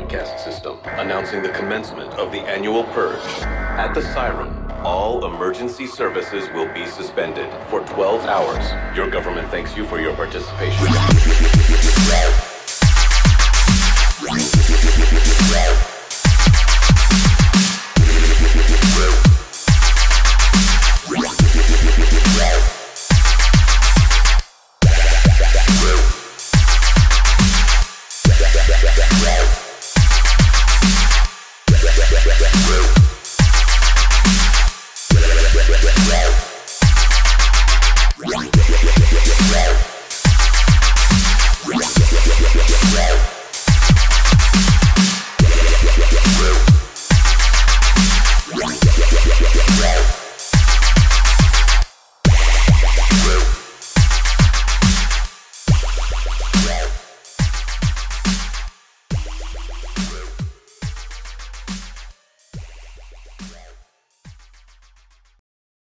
broadcast system announcing the commencement of the annual Purge. At the siren, all emergency services will be suspended for 12 hours. Your government thanks you for your participation.